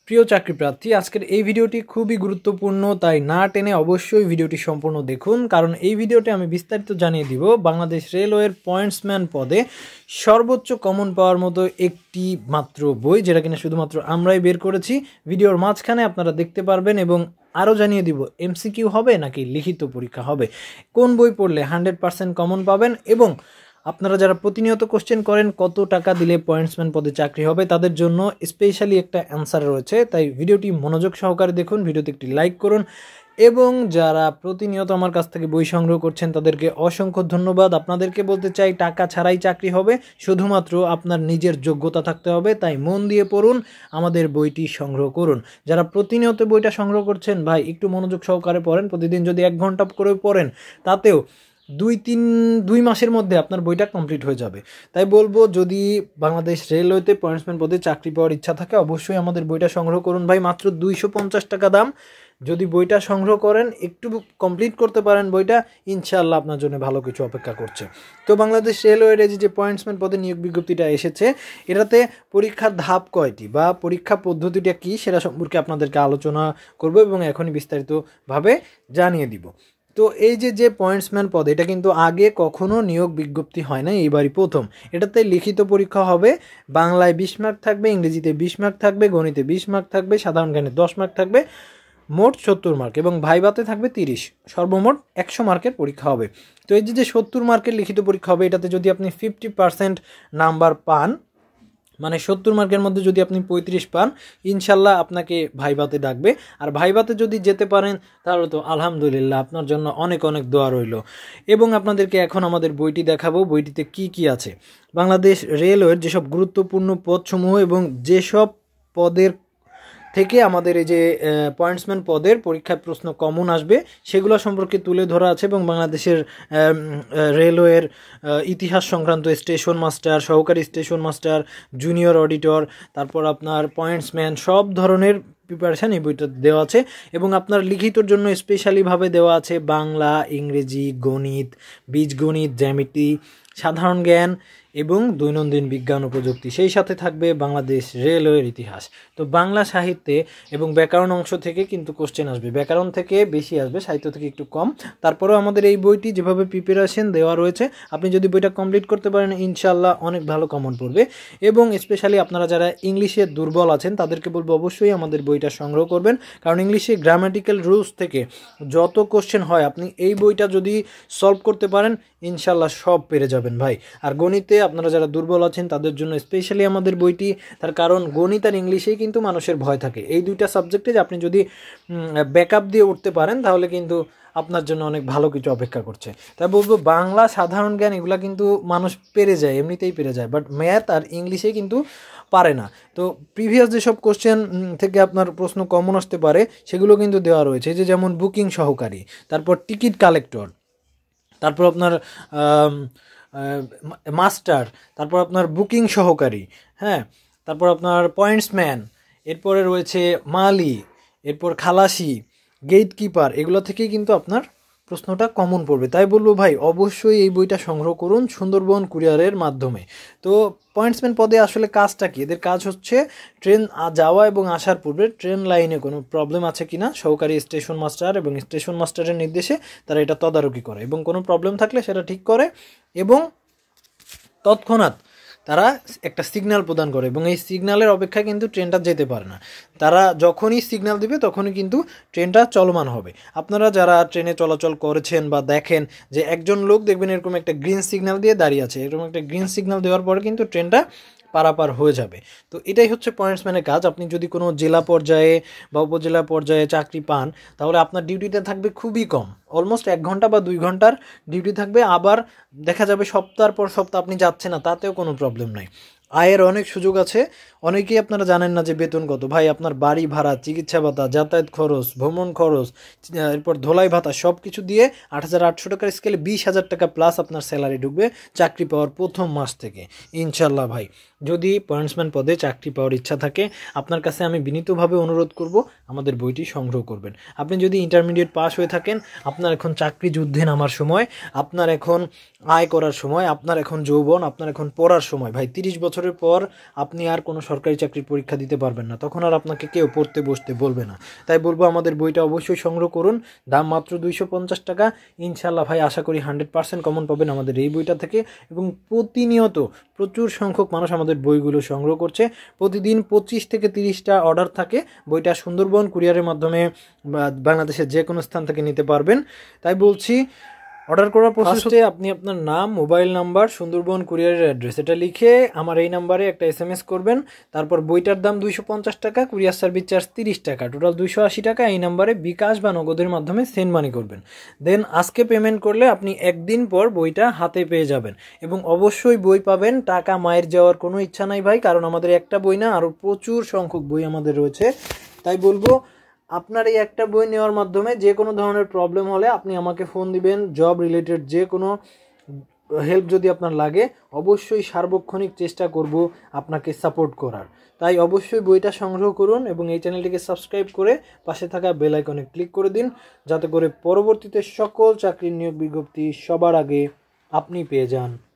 প্রিয় চাকরি প্রার্থী, আজকের এই ভিডিওটি খুবই গুরুত্বপূর্ণ, তাই না টেনে অবশ্যই ভিডিওটি সম্পূর্ণ দেখুন। কারণ এই ভিডিওতে আমি বিস্তারিত জানিয়ে দিব বাংলাদেশ রেলওয়ের পয়েন্টসম্যান পদে সর্বোচ্চ কমন পাওয়ার মতো একটি মাত্র বই, যেটা কিনা শুধুমাত্র আমরাই বের করেছি। ভিডিওর মাঝখানে আপনারা দেখতে পারবেন এবং আরও জানিয়ে দিব এমসিকিউ হবে নাকি লিখিত পরীক্ষা হবে, কোন বই পড়লে 100% কমন পাবেন, এবং আপনারা যারা প্রতিনিয়ত কোশ্চেন করেন কত টাকা দিলে পয়েন্টসম্যান পদে চাকরি হবে, তাদের জন্য স্পেশালি একটা অ্যান্সার রয়েছে। তাই ভিডিওটি মনোযোগ সহকারে দেখুন, ভিডিওতে একটি লাইক করুন, এবং যারা প্রতিনিয়ত আমার কাছ থেকে বই সংগ্রহ করছেন তাদেরকে অসংখ্য ধন্যবাদ। আপনাদেরকে বলতে চাই, টাকা ছাড়াই চাকরি হবে, শুধুমাত্র আপনার নিজের যোগ্যতা থাকতে হবে। তাই মন দিয়ে পড়ুন, আমাদের বইটি সংগ্রহ করুন। যারা প্রতিনিয়ত বইটা সংগ্রহ করছেন, ভাই একটু মনোযোগ সহকারে পড়েন। প্রতিদিন যদি 1 ঘন্টা করে পড়েন, তাতেও 2 মাসের মধ্যে আপনার বইটা কমপ্লিট হয়ে যাবে। তাই বলবো, যদি বাংলাদেশ রেলওয়েতে পয়েন্টসম্যান পদে চাকরি পাওয়ার ইচ্ছা থাকে, অবশ্যই আমাদের বইটা সংগ্রহ করুন। ভাই মাত্র 250 টাকা দাম। যদি বইটা সংগ্রহ করেন, একটু কমপ্লিট করতে পারেন বইটা, ইনশাআল্লাহ আপনার জন্য ভালো কিছু অপেক্ষা করছে। তো বাংলাদেশ রেলওয়ের যে পয়েন্টসম্যান পদে নিয়োগ বিজ্ঞপ্তিটা এসেছে, এটাতে পরীক্ষার ধাপ কয়টি বা পরীক্ষা পদ্ধতিটা কী সেটা সম্পর্কে আপনাদেরকে আলোচনা করব এবং এখনই বিস্তারিতভাবে জানিয়ে দিব। তো এই যে পয়েন্টসম্যান পদ, এটা কিন্তু আগে কখনো নিয়োগ বিজ্ঞপ্তি হয় না, এইবারই প্রথম। এটাতে লিখিত পরীক্ষা হবে, বাংলায় 20 মার্ক থাকবে, ইংরেজিতে 20 মার্ক থাকবে, গণিতে 20 মার্ক থাকবে, সাধারণ জ্ঞানে 10 মার্ক থাকবে, মোট 70 মার্ক, এবং ভাইভাতে থাকবে 30, সর্বমোট 100 মার্কের পরীক্ষা হবে। তো এই যে 70 মার্কের লিখিত পরীক্ষা হবে, এটাতে যদি আপনি 50% নাম্বার পান, মানে 70 মার্কের মধ্যে যদি আপনি 35 পান, ইনশাল্লাহ আপনাকে ভাইভাতে ডাকবে। আর ভাইভাতে যদি যেতে পারেন, তাহলে তো আলহামদুলিল্লাহ, আপনার জন্য অনেক অনেক দোয়া রইল। এবং আপনাদেরকে এখন আমাদের বইটি দেখাবো, বইটিতে কি কি আছে। বাংলাদেশ রেলওয়ের যেসব গুরুত্বপূর্ণ পদসমূহ এবং যেসব পদের থেকে আমাদের এই যে পয়েন্টসম্যান পদের পরীক্ষায় প্রশ্ন কমন আসবে, সেগুলো সম্পর্কে তুলে ধরা আছে। এবং বাংলাদেশের রেলওয়ের ইতিহাস সংক্রান্ত স্টেশন মাস্টার, সহকারী স্টেশন মাস্টার, জুনিয়র অডিটর, তারপর আপনার পয়েন্টসম্যান, সব ধরনের প্রিপারেশান এই বইটা দেওয়া আছে। এবং আপনার লিখিতর জন্য স্পেশালিভাবে দেওয়া আছে বাংলা, ইংরেজি, গণিত, বীজগণিত, জ্যামিতি, সাধারণ জ্ঞান এবং দৈনন্দিন বিজ্ঞান ও প্রযুক্তি। সেই সাথে থাকবে বাংলাদেশ রেলওয়ের ইতিহাস। তো বাংলা সাহিত্যে এবং ব্যাকরণ অংশ থেকে কিন্তু কোশ্চেন আসবে, ব্যাকরণ থেকে বেশি আসবে, সাহিত্য থেকে একটু কম। তারপরেও আমাদের এই বইটি যেভাবে প্রিপারেশন দেওয়া রয়েছে, আপনি যদি বইটা কমপ্লিট করতে পারেন, ইনশাল্লাহ অনেক ভালো কমন পড়বে। এবং স্পেশালি আপনারা যারা ইংলিশে দুর্বল আছেন, তাদেরকে বলবো অবশ্যই আমাদের বইটা সংগ্রহ করবেন। কারণ ইংলিশে গ্রামাটিক্যাল রুলস থেকে যত কোশ্চেন হয়, আপনি এই বইটা যদি সলভ করতে পারেন, ইনশাল্লাহ সব পেরে যাবেন ভাই। আর গণিতে আপনারা যারা দুর্বল আছেন, তাদের জন্য স্পেশালি আমাদের বইটি। তার কারণ গণিত আর ইংলিশেই কিন্তু মানুষের ভয় থাকে। এই দুইটা সাবজেক্টে আপনি যদি ব্যাকআপ দিয়ে উঠতে পারেন, তাহলে কিন্তু আপনার জন্য অনেক ভালো কিছু অপেক্ষা করছে। তাই বলবো, বাংলা, সাধারণ জ্ঞান এগুলা কিন্তু মানুষ পেরে যায়, এমনিতেই পেরে যায়, বাট ম্যাথ আর ইংলিশে কিন্তু পারে না। তো প্রিভিয়াস যেসব কোশ্চেন থেকে আপনার প্রশ্ন কমন আসতে পারে, সেগুলো কিন্তু দেওয়া রয়েছে। যে যেমন বুকিং সহকারী, তারপর টিকিট কালেক্টর, তারপর আপনার মাস্টার, তারপর আপনার বুকিং সহকারী, হ্যাঁ, তারপর আপনার পয়েন্টসম্যান, এরপরে রয়েছে মালি, এরপর খালাসি, গেট কিপার, এগুলো থেকেই কিন্তু আপনার প্রশ্নটা কমন পড়বে। তাই বলবো ভাই, অবশ্যই এই বইটা সংগ্রহ করুন সুন্দরবন কুরিয়ারের মাধ্যমে। তো পয়েন্টসম্যান পদে আসলে কাজটা কি? এদের কাজ হচ্ছে ট্রেন যাওয়া এবং আসার পূর্বে ট্রেন লাইনে কোনো প্রবলেম আছে কিনা সহকারী স্টেশন মাস্টার এবং স্টেশন মাস্টারের নির্দেশে তারা এটা তদারকি করে, এবং কোনো প্রবলেম থাকলে সেটা ঠিক করে, এবং তৎক্ষণাৎ তারা একটা সিগন্যাল প্রদান করে, এবং এই সিগন্যালের অপেক্ষায় কিন্তু ট্রেনটা যেতে পারে না। তারা যখনই সিগন্যাল দিবে, তখনই কিন্তু ট্রেনটা চলমান হবে। আপনারা যারা ট্রেনে চলাচল করেছেন বা দেখেন, যে একজন লোক দেখবেন এরকম একটা গ্রিন সিগন্যাল দিয়ে দাঁড়িয়ে আছে, এরকম একটা গ্রিন সিগন্যাল দেওয়ার পরে কিন্তু ট্রেনটা পারাপার হয়ে যাবে। তো এটাই হচ্ছে পয়েন্টসম্যানের কাজ। আপনি যদি কোনো জেলা পর্যায়ে বা উপজেলা পর্যায়ে চাকরি পান, তাহলে আপনার ডিউটিটা থাকবে খুবই কম, অলমোস্ট 1 ঘন্টা বা 2 ঘন্টার ডিউটি থাকবে। আবার দেখা যাবে সপ্তাহ পর সপ্তাহ আপনি যাচ্ছেন না, তাতেও কোনো প্রবলেম নাই। আয়ের অনেক সুযোগ আছে। অনেকেই আপনারা জানেন না যে বেতন কত। ভাই, আপনার বাড়ি ভাড়া, চিকিৎসা ভাতা, যাতায়াত খরচ, ভ্রমণ খরচ, এরপর ধোলাই ভাতা, সব কিছু দিয়ে 8,800 টাকার স্কেলে 20,000 টাকা প্লাস আপনার স্যালারি ঢুকবে চাকরি পাওয়ার প্রথম মাস থেকে, ইনশাল্লাহ। ভাই, যদি পয়েন্টসম্যান পদে চাকরি পাওয়ার ইচ্ছা থাকে, আপনার কাছে আমি বিনীতভাবে অনুরোধ করব, আমাদের বইটি সংগ্রহ করবেন। আপনি যদি ইন্টারমিডিয়েট পাস হয়ে থাকেন, আপনার এখন চাকরি যুদ্ধে নামার সময়, আপনার এখন আয় করার সময়, আপনার এখন যৌবন, আপনার এখন পড়ার সময়। ভাই, 30 বছর বছরের পর আপনি আর কোনো সরকারি চাকরির পরীক্ষা দিতে পারবেন না, তখন আর আপনাকে কেউ পড়তে বসতে বলবে না। তাই বলবো আমাদের বইটা অবশ্যই সংগ্রহ করুন, দাম মাত্র 250 টাকা। ইনশাল্লাহ ভাই আশা করি 100% কমন পাবেন আমাদের এই বইটা থেকে। এবং প্রতিনিয়ত প্রচুর সংখ্যক মানুষ আমাদের বইগুলো সংগ্রহ করছে, প্রতিদিন 25 থেকে 30টা অর্ডার থাকে। বইটা সুন্দরবন কুরিয়ারের মাধ্যমে বাংলাদেশের যে কোনো স্থান থেকে নিতে পারবেন। তাই বলছি অর্ডার করার প্রসেস হচ্ছে আপনি আপনার নাম, মোবাইল নাম্বার, সুন্দরবন কুরিয়ারের অ্যাড্রেস এটা লিখে আমার এই নাম্বারে একটা SMS করবেন। তারপর বইটার দাম 250 টাকা, কুরিয়ার সার্ভিস চার্জ 30 টাকা, টোটাল 280 টাকা। এই নাম্বারে বিকাশ বা নগদের মাধ্যমে সেন্ড মানি করবেন। দেন আজকে পেমেন্ট করলে আপনি একদিন পর বইটা হাতে পেয়ে যাবেন। এবং অবশ্যই বই পাবেন, টাকা মায়ের যাওয়ার কোনো ইচ্ছা নাই ভাই, কারণ আমাদের একটা বই না, আরও প্রচুর সংখ্যক বই আমাদের রয়েছে। তাই বলবো আপনার এই একটা বই নেওয়ার মাধ্যমে যে কোনো ধরনের প্রবলেম হলে আপনি আমাকে ফোন দিবেন। জব রিলেটেড যে কোনো হেল্প যদি আপনার লাগে, অবশ্যই সার্বক্ষণিক চেষ্টা করব আপনাকে সাপোর্ট করার। তাই অবশ্যই বইটা সংগ্রহ করুন এবং এই চ্যানেলটিকে সাবস্ক্রাইব করে পাশে থাকা বেল আইকনে ক্লিক করে দিন, যাতে করে পরবর্তীতে সকল চাকরির নিয়োগ বিজ্ঞপ্তি সবার আগে আপনি পেয়ে যান।